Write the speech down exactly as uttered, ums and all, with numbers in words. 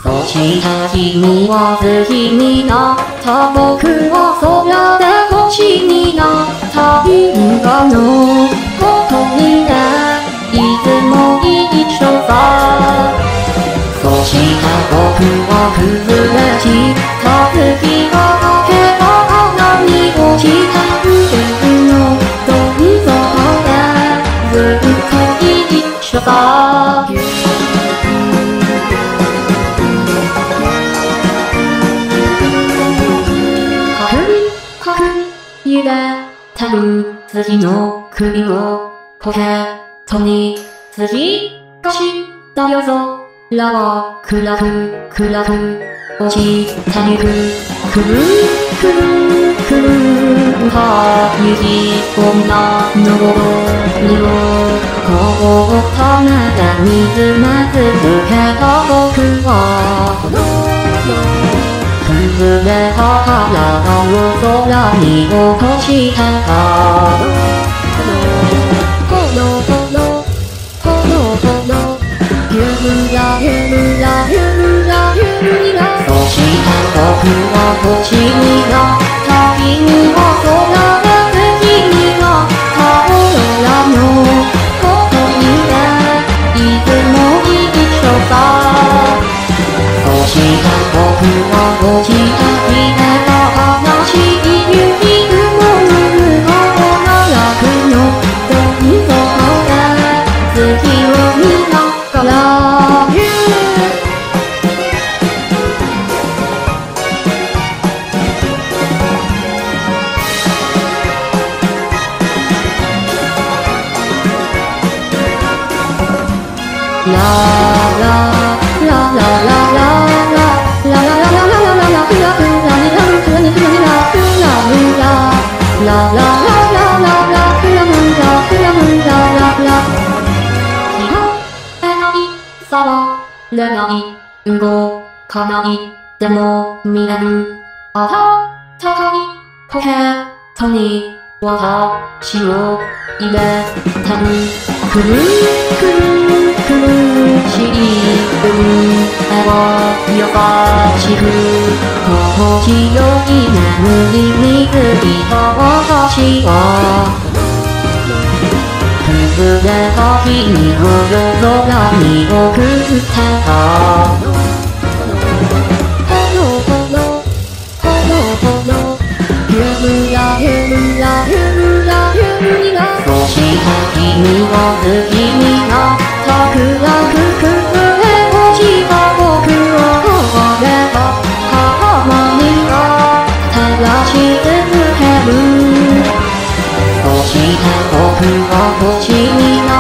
そした君は好きになった僕は空で星になった因果のことにねいつも一緒さそした僕は崩れ散った月がかけた花に落ちた冬のどん底でずっと一緒さ揺れてる月の首をポケットに突き出した夜空は暗く暗く落ちてゆくくるくるくるは雪女のにを凍った目で見つめ続けた僕は崩れた体を空に落としてたほろほろほろほろゆらゆらゆらゆらそした僕は星になった君は空で月になったオーロラのことにねいつも一緒さそした僕は落ちた日でた話雪雲の向こうが楽のどん底で月を見ながらラララララララララララクラムラクラムラララ聞こえない触れない動かないでも見えるあたたかいポケットに私を入れてるくるくる苦しい運命を優しく心地よい眠りについた私は崩れた君を夜空に送ってたほろほろほろほろゆらゆらゆらゆらそした君は好きになった暗く崩れ落ちた僕を壊れた浜にが照らし続けるそして僕は星にな